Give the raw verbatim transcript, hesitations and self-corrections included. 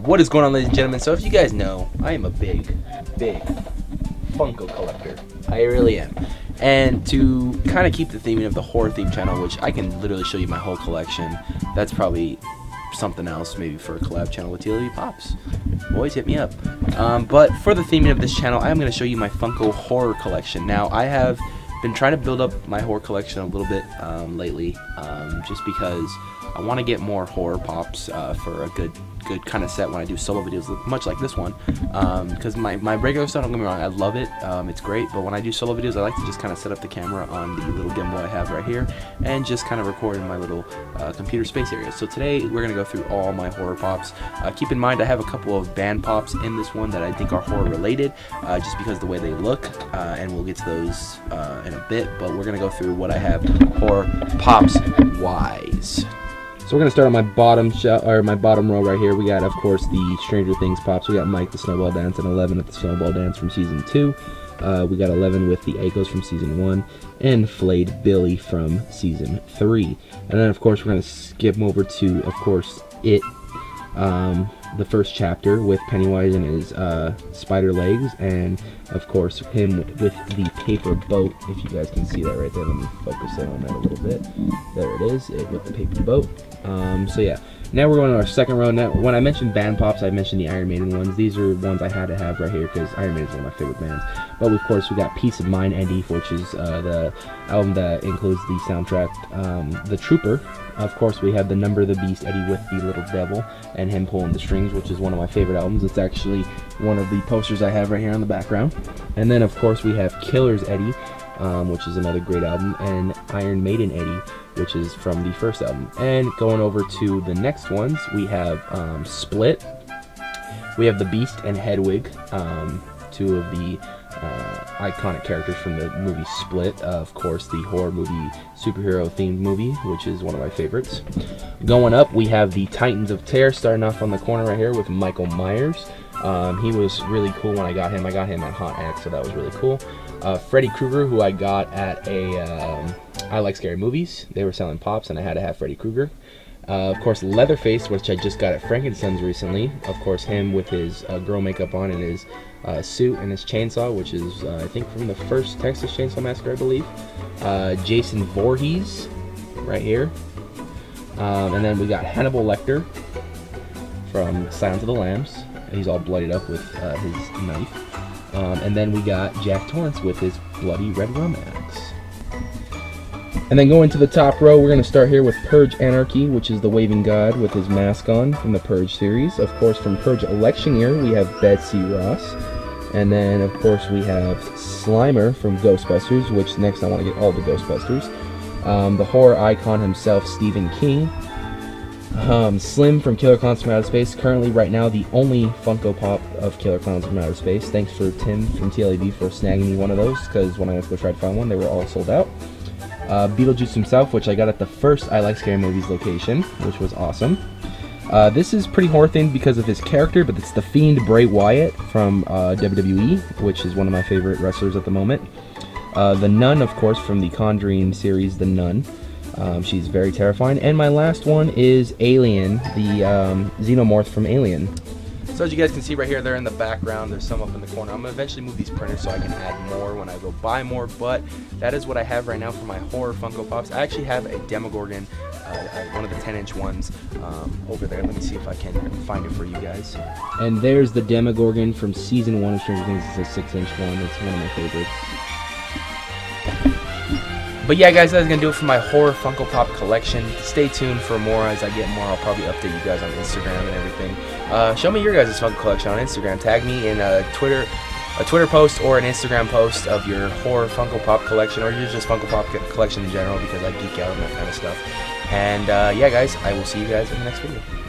What is going on, ladies and gentlemen? So if you guys know, I am a big, big Funko collector. I really am. And to kind of keep the theming of the horror theme channel, which I can literally show you my whole collection, that's probably something else, maybe for a collab channel with T L V Pops. Boys, hit me up. Um, but for the theming of this channel, I'm going to show you my Funko horror collection. Now, I have been trying to build up my horror collection a little bit um, lately, um, just because I want to get more horror pops uh, for a good good kind of set when I do solo videos, much like this one, because um, my, my regular stuff, don't get me wrong, I love it, um, it's great, but when I do solo videos, I like to just kind of set up the camera on the little gimbal I have right here, and just kind of record in my little uh, computer space area. So today, we're going to go through all my horror pops. Uh, keep in mind, I have a couple of band pops in this one that I think are horror related, uh, just because of the way they look, uh, and we'll get to those uh, in a bit, but we're going to go through what I have horror pops wise. So we're gonna start on my bottom shot, or my bottom row right here. We got, of course, the Stranger Things pops. We got Mike the Snowball Dance and eleven at the Snowball Dance from season two. Uh, we got eleven with the Echoes from season one, and Flayed Billy from season three. And then, of course, we're gonna skip over to, of course, It, um, the first chapter with Pennywise and his uh, spider legs, and of course him with the paper boat. If you guys can see that right there, let me focus in on that a little bit. There it is, it with the paper boat. Um, so yeah, now we're going to our second row. Now, when I mentioned band pops, I mentioned the Iron Maiden ones. These are ones I had to have right here because Iron Maiden is one of my favorite bands. But of course, we got Peace of Mind Eddie, which is uh, the album that includes the soundtrack, um, The Trooper. Of course, we have the Number of the Beast Eddie with the little devil and him pulling the strings, which is one of my favorite albums. It's actually one of the posters I have right here on the background. And then, of course, we have Killers Eddie, um, which is another great album, and Iron Maiden Eddie, which is from the first album. And going over to the next ones, we have um, Split. We have the Beast and Hedwig, um, two of the uh, iconic characters from the movie Split. Uh, of course, the horror movie, superhero themed movie, which is one of my favorites. Going up, we have the Titans of Terror, starting off on the corner right here with Michael Myers. Um, he was really cool when I got him. I got him at Hot X, so that was really cool. Uh, Freddy Krueger, who I got at a um, I Like Scary Movies. They were selling pops, and I had to have Freddy Krueger. Uh, of course, Leatherface, which I just got at Frankenstein's recently. Of course, him with his uh, girl makeup on and his uh, suit and his chainsaw, which is, uh, I think, from the first Texas Chainsaw Massacre, I believe. Uh, Jason Voorhees, right here. Um, and then we got Hannibal Lecter from Silence of the Lambs. He's all bloodied up with uh, his knife. Um, and then we got Jack Torrance with his bloody red rum axe. And then going to the top row, we're going to start here with Purge Anarchy, which is the Waving God with his mask on from the Purge series. Of course, from Purge Election Year, we have Betsy Ross. And then, of course, we have Slimer from Ghostbusters, which next I want to get all the Ghostbusters. Um, the horror icon himself, Stephen King. Um, Slim from Killer Clowns from Outer Space, currently right now the only Funko Pop of Killer Clowns from Outer Space. Thanks for Tim from T L A V for snagging me one of those, because when I went to go try to find one, they were all sold out. Uh, Beetlejuice himself, which I got at the first I Like Scary Movies location, which was awesome. Uh, this is pretty horror themed because of his character, but it's the Fiend Bray Wyatt from uh, W W E, which is one of my favorite wrestlers at the moment. Uh, the Nun, of course, from the Conjuring series, The Nun. Um, she's very terrifying. And my last one is Alien, the um, Xenomorph from Alien. So as you guys can see right here, they're in the background. There's some up in the corner. I'm going to eventually move these printers so I can add more when I go buy more, but that is what I have right now for my horror Funko Pops. I actually have a Demogorgon, uh, one of the ten inch ones, um, over there. Let me see if I can find it for you guys. And there's the Demogorgon from season one of Stranger Things. It's a six inch one. It's one of my favorites. But yeah, guys, that's going to do it for my horror Funko Pop collection. Stay tuned for more. As I get more, I'll probably update you guys on Instagram and everything. Uh, show me your guys' Funko collection on Instagram. Tag me in a Twitter, a Twitter post or an Instagram post of your horror Funko Pop collection, or your just Funko Pop collection in general, because I geek out on that kind of stuff. And uh, yeah, guys, I will see you guys in the next video.